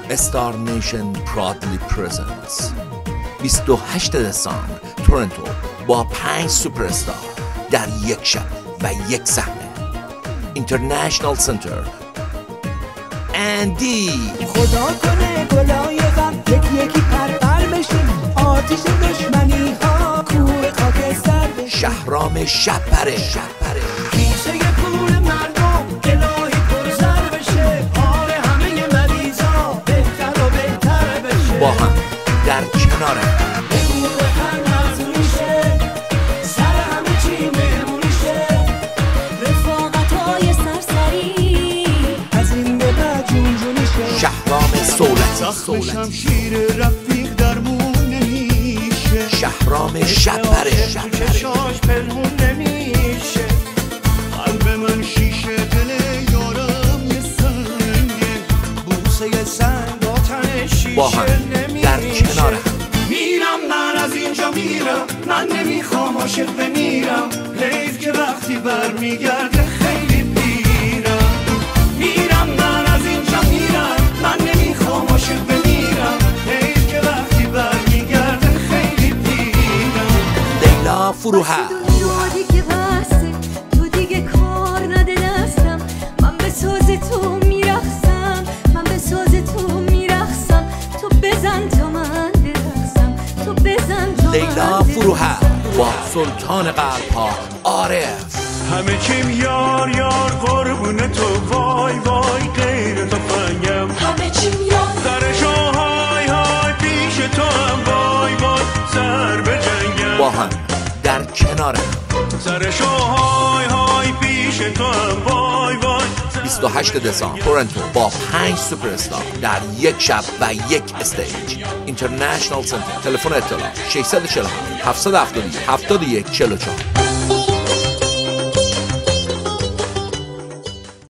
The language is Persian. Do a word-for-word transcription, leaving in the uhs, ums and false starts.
Star Nation proudly presents بیست و هشتم دسامبر تورنتو با پنج سوپر استار در یک شب و یک صحنه. اینترنشنال سنتر اندی. خدا کنه گلای غم یکی یکی پرپر بشیم، آتیش دشمنی ها کوه خاکستر بشیم. شهرام شب‌پره شب‌پره کیسه پول مردم الهی پرزر بشه، حال همه مریضا بهتر و بهتر بشه. با هم در کنار هم امور هم نازل میشه، سر همه چی مهمونی شه. رفاقت های سرسری از این به بعد جون جونی شه. شهرام سولتی زخم شمشیر رفیق درمون نمیشه، شهرام شب‌پره چشاش پنهون نمیشه. قلب من شیشه دل یارم یه سنگه، بوسه سنگ آتن شیشه با هم در کنار هم میرم من از اینجا میرم، من نمیخوام عاشق بمیرم. حیف که وقتی برمیگرده خیلی پیرم. میرم من از اینجا میرم، من نمیخوام عاشق بمیرم. حیف که وقتی برمیگرده خیلی پیرم. لیلا فروهر. دنیا دیگه بسته، تو دیگه کار نده دستم. من به ساز تو میرقصم، من به ساز تو میرقصم. تو بزن تا من برقصم، تو بزن تا من لیلا فروهر با سلطان قلب ها عارف. همه چیم یار یار قربون تو، وای وای غیر تو فنگم. همه چیم یاد سرشو های های پیش تو هم، وای وای سر به جنگم. با هم در کنار هم سرشو های های پیش تو هم، وای وای بیست و هشتم دسامبر تورنتو با پنج سوپر استار در یک شب و یک استیج. اینترنشنال سنتر. تلفن اطلاع شش چهار هفت، هفت هفت یک، هفت یک چهار چهار.